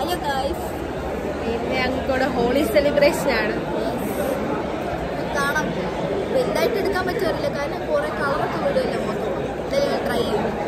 Hello guys, പിന്നെ ഞങ്ങൾക്കിവിടെ holy celebration ആണ്. കാണാം. വലുതായിട്ട് എടുക്കാൻ പറ്റുമല്ലോ, കാരണം കുറെ കളറൊക്കെ വിടുമല്ലോ. മൊത്തം ട്രൈ ചെയ്യും.